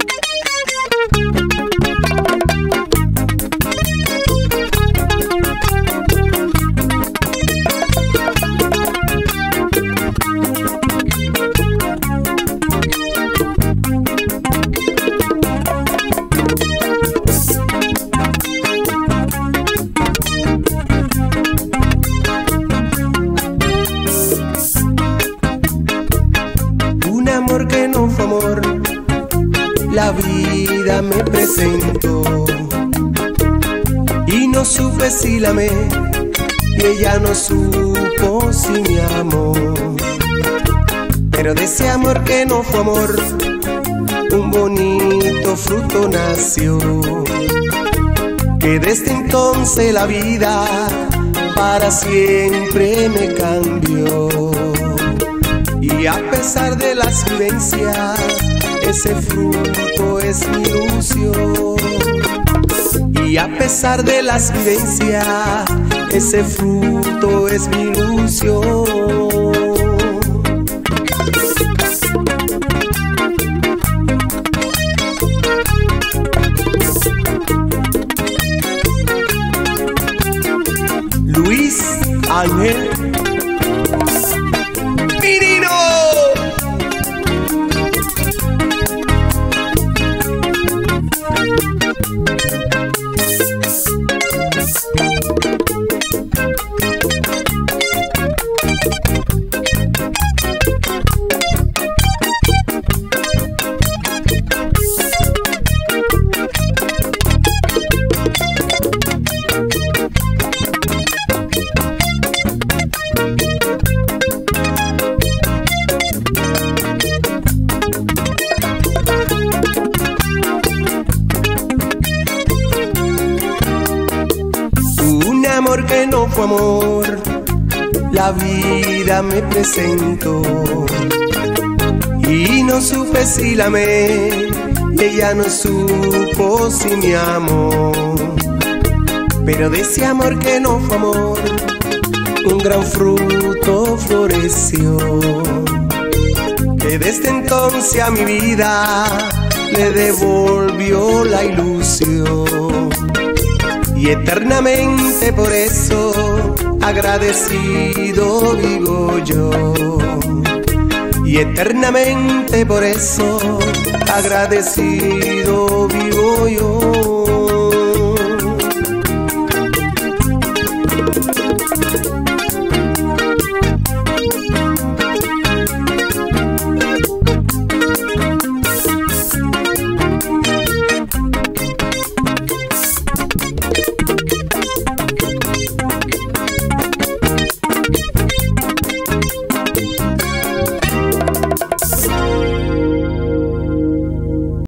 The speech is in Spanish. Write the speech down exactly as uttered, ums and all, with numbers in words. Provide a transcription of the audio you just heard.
Que no fue amor, la vida me presentó y no supe si la amé y ella no supo si me amó. Pero de ese amor que no fue amor, un bonito fruto nació, que desde entonces la vida para siempre me cambió. Y a pesar de las vivencias, ese fruto es mi ilusión. Y a pesar de las vivencias, ese fruto es mi ilusión. Luis Ángel amor que no fue amor, la vida me presentó y no supe si la amé y ella no supo si me amó. Pero de ese amor que no fue amor, un gran fruto floreció, que desde entonces a mi vida le devolvió la ilusión. Y eternamente por eso agradecido vivo yo. Y eternamente por eso agradecido vivo yo.